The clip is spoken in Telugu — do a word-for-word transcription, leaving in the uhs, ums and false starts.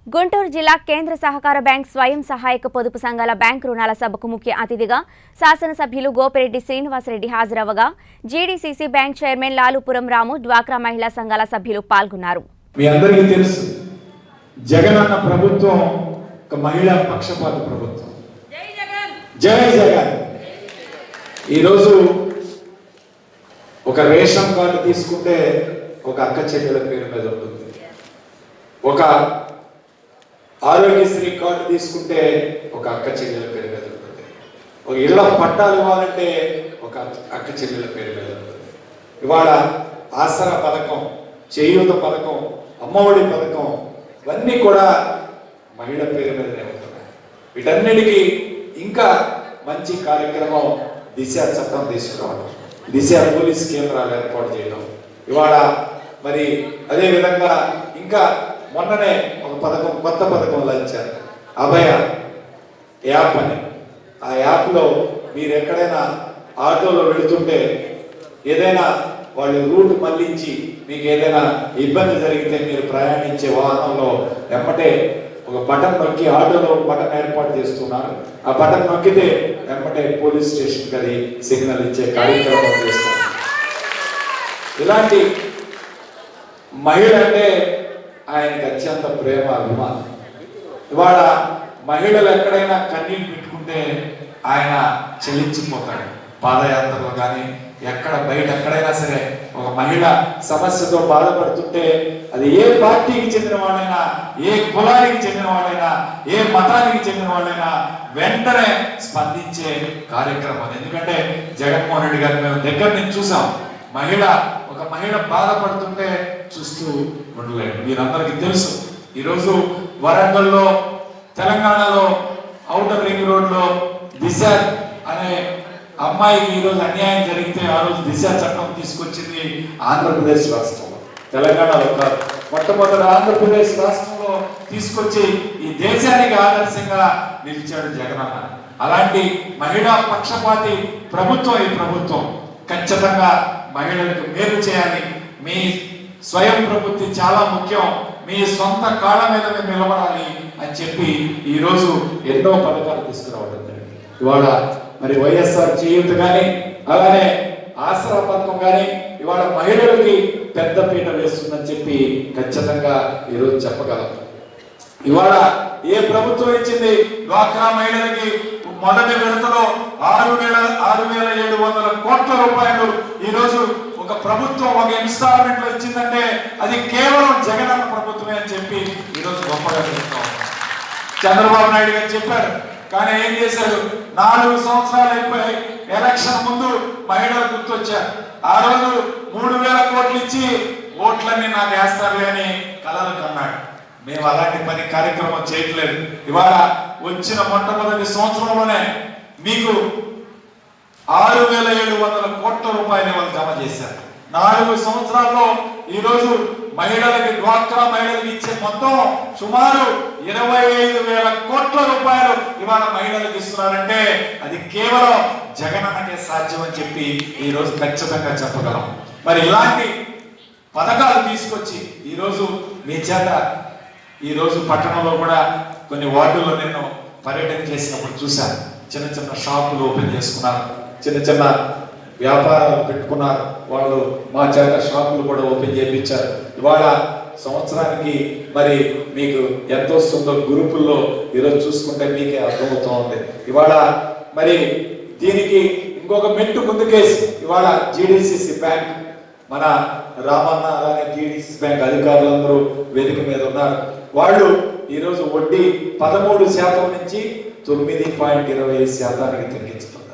గుంటూరు జిల్లా కేంద్ర సహకార బ్యాంక్ స్వయం సహాయక పొదుపు సంఘాల బ్యాంక్ రుణాల సభకు ముఖ్య అతిథిగా శాసనసభ్యులు గోపిరెడ్డి శ్రీనివాసరెడ్డి హాజరవగా GDCC bank chairman Lalupuram Ramu డ్వాక్రా మహిళా సంఘాల సభ్యులు పాల్గొన్నారు. మీ అందరికీ తెలుసు జగన్ అన్న ప్రభుత్వం ఒక మహిళా పక్షపాత ప్రభుత్వం. జై జగన్ జై జగన్. ఈ రోజు ఒక రేషన్ కార్డు తీసుకుంటే ఒక అక్క చెల్లెల పేరు మీద ఉంటుంది, ఒక ఆరోగ్యశ్రీ కార్డు తీసుకుంటే ఒక అక్క చెల్లెల పేరు మీద ఉంటుంది, ఒక ఇళ్ల పట్టాలు ఇవ్వాలంటే ఒక అక్క చెల్లెల పేరు మీద ఉంటుంది. ఇవాళ ఆసరా పథకం, చేయూత పథకం, అమ్మఒడి పథకం ఇవన్నీ కూడా మహిళ పేరు మీదనే ఉంటున్నాయి. వీటన్నిటికీ ఇంకా మంచి కార్యక్రమం దిశ చట్టం తీసుకురావడం, దిశ పోలీస్ కేంద్రాలు ఏర్పాటు చేయడం. ఇవాళ మరి అదే విధంగా ఇంకా మొన్ననే ఒక పథకం, కొత్త పథకం లాంచారు, అభయ యాప్ అని. ఆ యాప్లో మీరు ఎక్కడైనా ఆటోలో వెళుతుంటే ఏదైనా వాళ్ళు రూట్ మళ్ళించి మీకు ఏదైనా ఇబ్బంది జరిగితే మీరు ప్రయాణించే వాహనంలో వెంబటే ఒక బటన్ నొక్కి ఆటోలో బటన్ ఏర్పాటు చేస్తున్నారు. ఆ బటన్ నొక్కితే వెంబటే పోలీస్ స్టేషన్కి అది సిగ్నల్ ఇచ్చే కార్యక్రమం చేస్తున్నారు. ఇలాంటి మహిళ అంటే ఆయనకి అత్యంత ప్రేమ, అభిమానం. ఇవాళ మహిళలు ఎక్కడైనా కన్నీళ్ళు పెట్టుకుంటే ఆయన చెల్లించిపోతాడు. పాదయాత్రలో కానీ ఎక్కడ బయట ఎక్కడైనా సరే ఒక మహిళ సమస్యతో బాధపడుతుంటే అది ఏ పార్టీకి చెందిన వాళ్ళైనా, ఏ కులానికి చెందిన వాళ్ళైనా, ఏ మతానికి చెందిన వాళ్ళైనా వెంటనే స్పందించే కార్యక్రమం. ఎందుకంటే జగన్మోహన్ రెడ్డి గారిని మేము దగ్గర నుంచి చూసాం. మహిళ ఒక మహిళ బాధపడుతుంటే చూస్తూ ఉండలేదు. మీరందరికీ తెలుసు, ఈరోజు వరంగల్లో, తెలంగాణలో ఔటర్ రింగ్ రోడ్లో దిశ అనే అమ్మాయికి ఈరోజు అన్యాయం జరిగితే ఆ రోజు దిశ చట్టం తీసుకొచ్చింది ఆంధ్రప్రదేశ్ రాష్ట్రంలో, తెలంగాణలో కాదు. మొట్టమొదటి ఆంధ్రప్రదేశ్ రాష్ట్రంలో తీసుకొచ్చి ఈ దేశానికి ఆదర్శంగా నిలిచాడు జగనన్న. అలాంటి మహిళా పక్షపాతి ప్రభుత్వం ఈ ప్రభుత్వం. ఖచ్చితంగా మహిళలకు మేలు చేయాలి. మీ స్వయం ప్రబుద్ధి చాలా ముఖ్యం, మీ సొంత కాళ్ళ మీద మీరు నిలబడాలి అని చెప్పి ఈరోజు ఎన్నో పథకాలు తీసుకురావడం జరిగింది. ఇవాళ మరి వైఎస్ఆర్ చేయూత కానీ, అలానే ఆసరా పథకం కానీ ఇవాళ మహిళలకి పెద్ద పీట వేస్తుందని చెప్పి ఖచ్చితంగా ఈరోజు చెప్పగలం. ఇవాళ ఏ ప్రభుత్వం ఇచ్చింది డ్వాక్రా మహిళలకి మొదటి విడతలో ఆరు వేల ఆరు వేల ఏడు వందల కోట్ల రూపాయలు ఈరోజు ఒక ప్రభుత్వం ఒక ఇన్స్టాల్మెంట్ లో ఇచ్చిందంటే అది కేవలం జగనన్న ప్రభుత్వమే అని చెప్పి ఈరోజు గొప్పగా చెప్తాం. చంద్రబాబు నాయుడు గారు చెప్పారు, కానీ ఏం చేశారు? నాలుగు సంవత్సరాలు అయిపోయి ఎలక్షన్ ముందు మహిళలు గుర్తొచ్చారు. ఆ రోజు మూడు వేల కోట్లు ఇచ్చి ఓట్లన్నీ నాకు వేస్తారు అని కలలు కన్నాడు. మేము అలాంటి పని కార్యక్రమం చేయట్లేదు. ఇవాళ వచ్చిన మొట్టమొదటి సంవత్సరంలోనే మీకు ఆరు వేల ఏడు వందల కోట్ల రూపాయలు వాళ్ళు జమ చేశారు. నాలుగు సంవత్సరాల్లో ఈరోజు మహిళలకి, డ్వాక్రా మహిళలకు ఇచ్చే మొత్తం సుమారు ఇరవై ఐదు వేల కోట్ల రూపాయలు ఇవాళ మహిళలకు ఇస్తున్నారంటే అది కేవలం జగనన్నకే సాధ్యం అని చెప్పి ఈరోజు ఖచ్చితంగా చెప్పగలం. మరి ఇలాంటి పథకాలు తీసుకొచ్చి ఈరోజు మీ చేత ఈరోజు పట్టణంలో కూడా కొన్ని వార్డుల్లో నేను పర్యటన చేసినప్పుడు చూశాను. చిన్న చిన్న షాపులు ఓపెన్ చేసుకున్నారు, చిన్న చిన్న వ్యాపారాలు పెట్టుకున్నారు. వాళ్ళు మా చేత షాపులు కూడా ఓపెన్ చేయించారు. ఇవాళ సంవత్సరానికి మరి మీకు ఎంత వస్తుందో గ్రూపుల్లో ఈరోజు చూసుకుంటే మీకే అర్థమవుతూ ఉంది. ఇవాళ మరి దీనికి ఇంకొక మెట్టు ముందుకేసి ఇవాళ జీడీసీసీ బ్యాంక్, మన రామన్న అలానే జీడీసీసీ బ్యాంక్ అధికారులందరూ వేదిక మీద ఉన్నారు. వాళ్ళు ఈరోజు వడ్డీ పదమూడు శాతం నుంచి తొమ్మిది పాయింట్ ఇరవై ఐదు శాతానికి తగ్గించడం.